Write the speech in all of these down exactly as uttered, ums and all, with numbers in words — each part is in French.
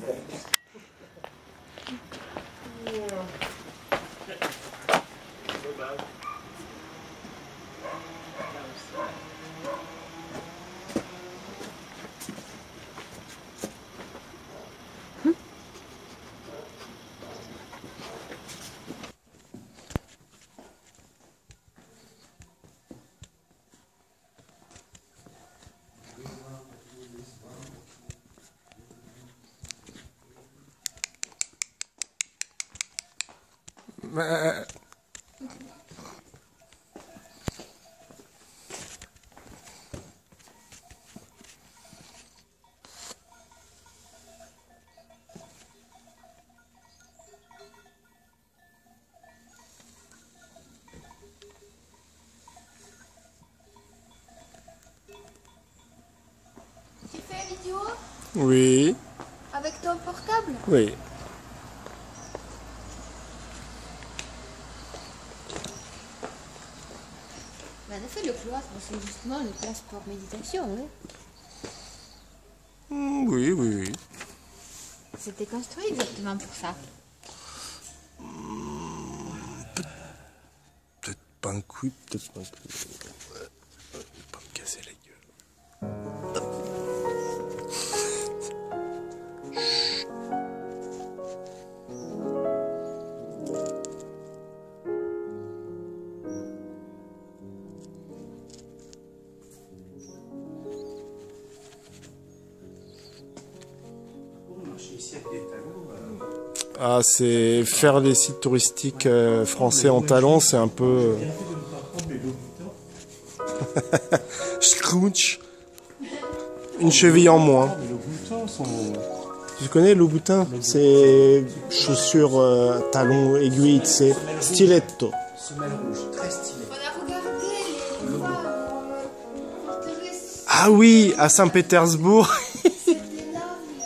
Euh... Tu fais une vidéo? Oui. Avec ton portable? Oui. Ben, en fait, le cloître, c'est justement une place pour méditation, hein? Mmh, oui, oui, oui. C'était construit exactement pour ça. Peut-être pas un coup, peut-être pas un coup. Ouais. Je vais pas me casser la gueule. Ah, c'est faire les sites touristiques euh, français en talons, c'est un peu... Scrooge. Une cheville en moins. Tu connais le boutin? C'est chaussures, euh, talons, aiguilles, c'est stiletto. Semelle rouge, très stylé. On a regardé les fois euh, touristes. Ah oui, à Saint-Pétersbourg. C'était là.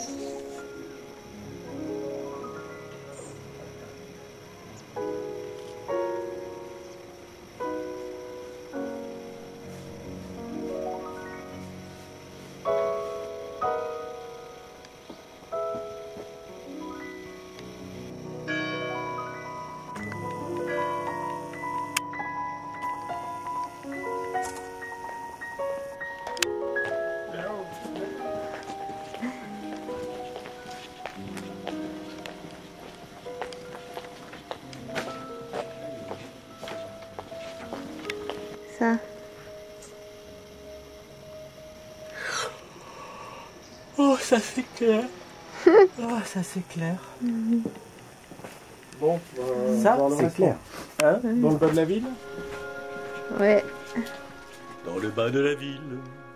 Ça. Oh, ça c'est clair. Oh, ça c'est clair. Bon, euh, ça dans le c'est clair. Hein, dans le bas de la ville. Ouais. Dans le bas de la ville.